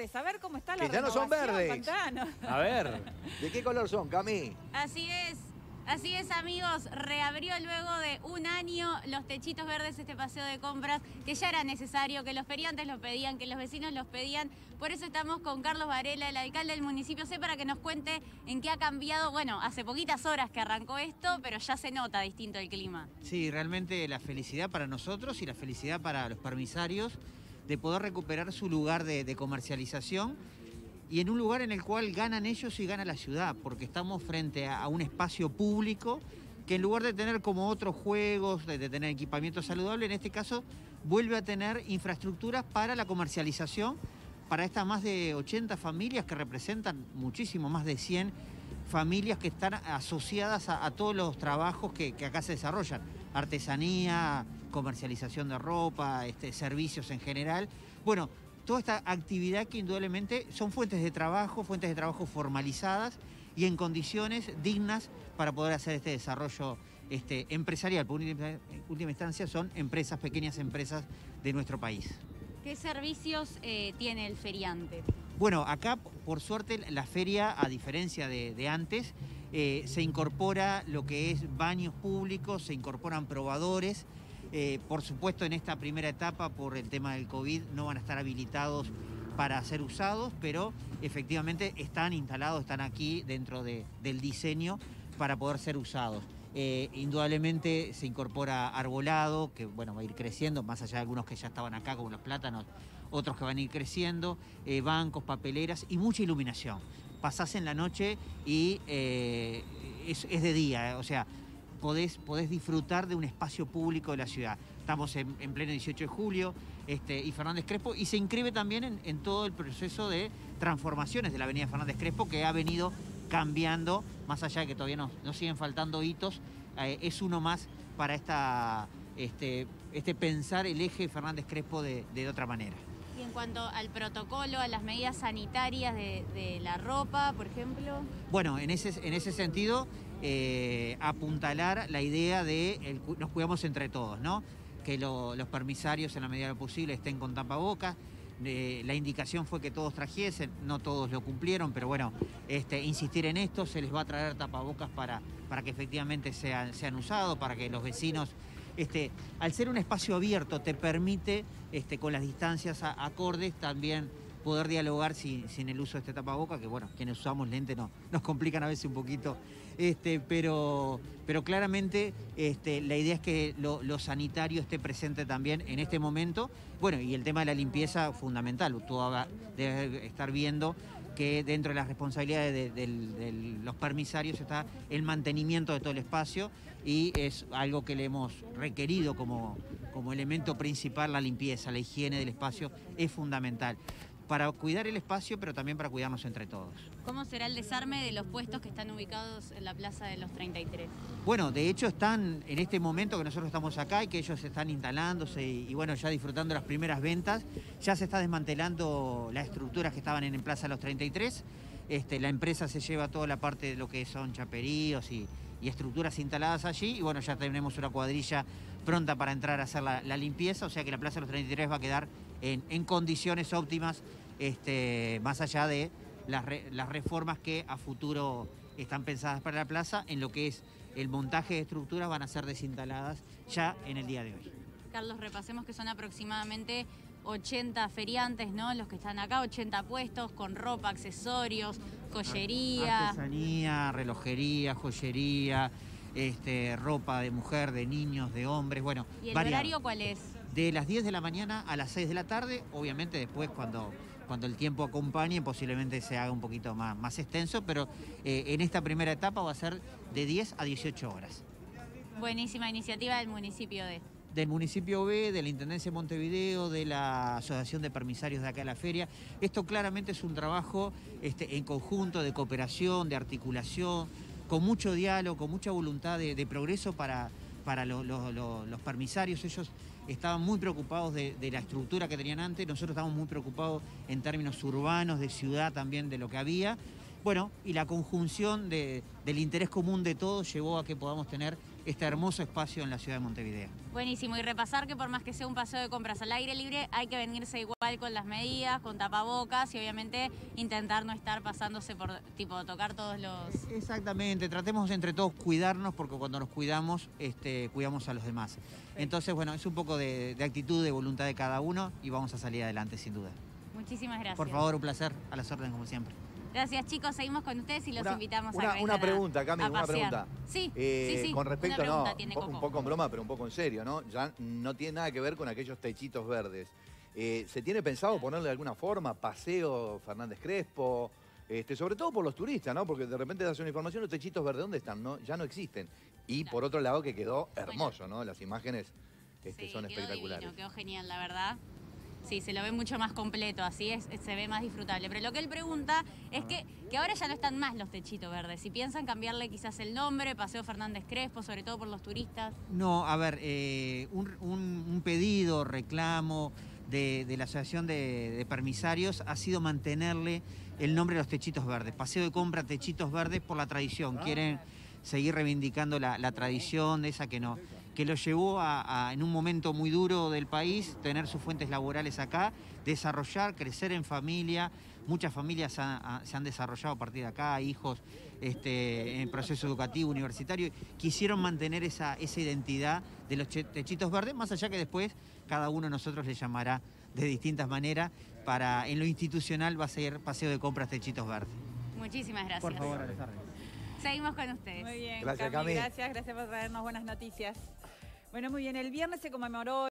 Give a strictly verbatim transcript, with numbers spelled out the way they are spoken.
verdes. A ver cómo está la Que ya no son verdes. Pantano. A ver, ¿de qué color son, Cami? Así es. Así es, amigos, reabrió luego de un año los techitos verdes, este paseo de compras, que ya era necesario, que los feriantes lo pedían, que los vecinos los pedían. Por eso estamos con Carlos Varela, el alcalde del municipio C, para que nos cuente en qué ha cambiado. Bueno, hace poquitas horas que arrancó esto, pero ya se nota distinto el clima. Sí, realmente la felicidad para nosotros y la felicidad para los permisarios de poder recuperar su lugar de, de comercialización, y en un lugar en el cual ganan ellos y gana la ciudad, porque estamos frente a, a un espacio público que, en lugar de tener como otros juegos, de, de tener equipamiento saludable, en este caso vuelve a tener infraestructuras para la comercialización, para estas más de ochenta familias que representan muchísimo, más de cien familias que están asociadas a, a todos los trabajos que, que acá se desarrollan. Artesanía, comercialización de ropa, este, servicios en general. Bueno, toda esta actividad que indudablemente son fuentes de trabajo, fuentes de trabajo formalizadas y en condiciones dignas para poder hacer este desarrollo este, empresarial. Por última, última instancia son empresas, pequeñas empresas de nuestro país. ¿Qué servicios eh, tiene el feriante? Bueno, acá por suerte la feria, a diferencia de, de antes, eh, se incorpora lo que es baños públicos, se incorporan probadores. Eh, por supuesto, en esta primera etapa, por el tema del COVID, no van a estar habilitados para ser usados, pero efectivamente están instalados, están aquí dentro de, del diseño para poder ser usados. Eh, indudablemente se incorpora arbolado, que bueno, va a ir creciendo, más allá de algunos que ya estaban acá, como los plátanos, otros que van a ir creciendo, eh, bancos, papeleras y mucha iluminación. Pasás en la noche y eh, es, es de día, eh, o sea, Podés, podés disfrutar de un espacio público de la ciudad. Estamos en, en pleno dieciocho de julio este, y Fernández Crespo, y se inscribe también en, en todo el proceso de transformaciones de la avenida Fernández Crespo, que ha venido cambiando, más allá de que todavía nos, nos siguen faltando hitos, eh, es uno más para esta, este, este pensar el eje Fernández Crespo de, de otra manera. Y en cuanto al protocolo, a las medidas sanitarias de, de la ropa, por ejemplo. Bueno, en ese, en ese sentido, eh, apuntalar la idea de el, nos cuidamos entre todos, ¿no? Que lo, los permisarios, en la medida de lo posible, estén con tapabocas. Eh, la indicación fue que todos trajesen, no todos lo cumplieron, pero bueno, este, insistir en esto, se les va a traer tapabocas para, para que efectivamente sean, sean usados, para que los vecinos... Este, al ser un espacio abierto te permite, este, con las distancias a, acordes, también poder dialogar sin, sin el uso de este tapaboca, que bueno, quienes usamos lente no, nos complican a veces un poquito, este, pero, pero claramente este, la idea es que lo, lo sanitario esté presente también en este momento. Bueno, y el tema de la limpieza, fundamental. Tú debes estar viendo que dentro de las responsabilidades de, de, de, de los permisarios está el mantenimiento de todo el espacio, y es algo que le hemos requerido como, como elemento principal. La limpieza, la higiene del espacio es fundamental para cuidar el espacio, pero también para cuidarnos entre todos. ¿Cómo será el desarme de los puestos que están ubicados en la Plaza de los treinta y tres? Bueno, de hecho están en este momento que nosotros estamos acá y que ellos están instalándose y, y bueno, ya disfrutando las primeras ventas, ya se está desmantelando las estructuras que estaban en, en Plaza de los treinta y tres. Este, la empresa se lleva toda la parte de lo que son chaperíos y, y estructuras instaladas allí, y bueno, ya tenemos una cuadrilla pronta para entrar a hacer la, la limpieza, o sea que la Plaza de los treinta y tres va a quedar en, en condiciones óptimas, este, más allá de las, re, las reformas que a futuro están pensadas para la plaza. En lo que es el montaje de estructuras van a ser desinstaladas ya en el día de hoy. Carlos, repasemos que son aproximadamente ochenta feriantes, ¿no? Los que están acá, ochenta puestos con ropa, accesorios, joyería. Artesanía, relojería, joyería, este, ropa de mujer, de niños, de hombres, bueno. ¿Y el variado. horario cuál es? De las diez de la mañana a las seis de la tarde, obviamente después cuando, cuando el tiempo acompañe posiblemente se haga un poquito más, más extenso, pero eh, en esta primera etapa va a ser de diez a dieciocho horas. Buenísima iniciativa del municipio de... Del municipio B, de la Intendencia de Montevideo, de la Asociación de Permisarios de acá de la feria. Esto claramente es un trabajo este, en conjunto, de cooperación, de articulación, con mucho diálogo, con mucha voluntad de, de progreso para, para lo, lo, lo, los permisarios. Ellos estaban muy preocupados de, de la estructura que tenían antes, nosotros estábamos muy preocupados en términos urbanos, de ciudad también, de lo que había. Bueno, y la conjunción de, del interés común de todos llevó a que podamos tener este hermoso espacio en la ciudad de Montevideo. Buenísimo, y repasar que por más que sea un paseo de compras al aire libre, hay que venirse igual con las medidas, con tapabocas y obviamente intentar no estar pasándose por, tipo, tocar todos los... Exactamente, tratemos entre todos cuidarnos porque cuando nos cuidamos, este, cuidamos a los demás. Entonces, bueno, es un poco de, de actitud, de voluntad de cada uno y vamos a salir adelante sin duda. Muchísimas gracias. Por favor, un placer, a las órdenes como siempre. Gracias, chicos, seguimos con ustedes y los Una- invitamos una- a que una vengan a- pregunta, Cami, a una pasear. pregunta. Sí, Eh, sí, sí. Con respecto, una pregunta no, tiene un, po- Coco. un poco en broma, pero un poco en serio, ¿no? Ya no tiene nada que ver con aquellos techitos verdes. Eh, ¿Se tiene pensado ponerle de alguna forma paseo Fernández Crespo? Este, sobre todo por los turistas, ¿no? Porque de repente das una información, los techitos verdes, ¿dónde están? ¿No? Ya no existen. Y Claro. por otro lado que quedó hermoso, ¿no? Las imágenes este, Sí, son quedó espectaculares. divino, quedó genial, la verdad. Sí, se lo ve mucho más completo, así es, se ve más disfrutable. Pero lo que él pregunta es que, que ahora ya no están más los techitos verdes. Si piensan cambiarle quizás el nombre, Paseo Fernández Crespo, sobre todo por los turistas. No, a ver, eh, un, un- un pedido, reclamo de, de la Asociación de, de Permisarios ha sido mantenerle el nombre de los techitos verdes. Paseo de compra, techitos verdes por la tradición. Quieren seguir reivindicando la, la tradición de esa que no, que lo llevó a, a, en un momento muy duro del país, tener sus fuentes laborales acá, desarrollar, crecer en familia. Muchas familias ha- ha- se han desarrollado a partir de acá, hijos este, en proceso educativo, universitario. Quisieron mantener esa, esa identidad de los che- techitos verdes, más allá que después cada uno de nosotros le llamará de distintas maneras. Para, en lo institucional va a ser Paseo de Compras Techitos Verdes. Muchísimas gracias. Por favor, Alejandro. Seguimos con ustedes. Muy bien, Gracias, Cami, Cami. gracias, gracias por traernos buenas noticias. Bueno, muy bien, el viernes se conmemoró